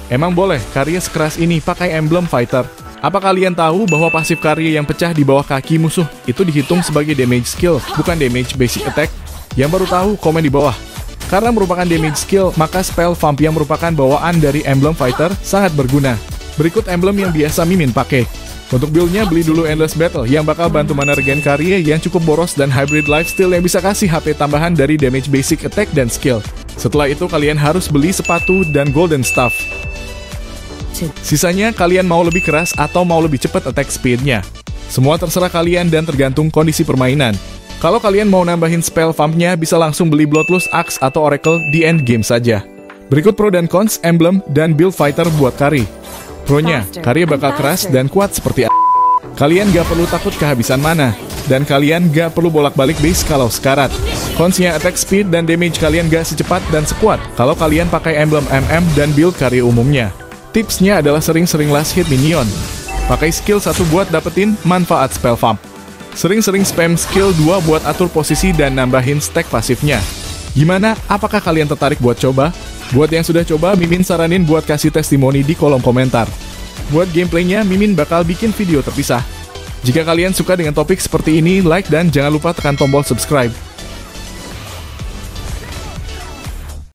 Emang boleh karya sekeras ini pakai emblem fighter? Apa kalian tahu bahwa pasif karya yang pecah di bawah kaki musuh itu dihitung sebagai damage skill, bukan damage basic attack? Yang baru tahu, komen di bawah. Karena merupakan damage skill, maka spell vamp yang merupakan bawaan dari emblem fighter sangat berguna. Berikut emblem yang biasa Mimin pakai. Untuk build-nya beli dulu Endless Battle yang bakal bantu mana regen karya yang cukup boros dan hybrid lifesteal yang bisa kasih HP tambahan dari damage basic attack dan skill. Setelah itu kalian harus beli sepatu dan golden staff. Sisanya kalian mau lebih keras atau mau lebih cepat attack speed-nya. Semua terserah kalian dan tergantung kondisi permainan. Kalau kalian mau nambahin spell vamp-nya bisa langsung beli Bloodlust Axe atau Oracle di end game saja. Berikut pro dan cons emblem dan build fighter buat Kari. Pro-nya, karya bakal keras dan kuat seperti kalian gak perlu takut kehabisan mana, dan kalian gak perlu bolak-balik base kalau sekarat. Cons-nya attack speed dan damage kalian gak secepat dan sekuat kalau kalian pakai emblem MM dan build karya umumnya. Tipsnya adalah sering-sering last hit minion. Pakai skill 1 buat dapetin manfaat spell vamp. Sering-sering spam skill 2 buat atur posisi dan nambahin stack pasifnya. Gimana? Apakah kalian tertarik buat coba? Buat yang sudah coba, Mimin saranin buat kasih testimoni di kolom komentar. Buat gameplaynya, Mimin bakal bikin video terpisah. Jika kalian suka dengan topik seperti ini, like dan jangan lupa tekan tombol subscribe.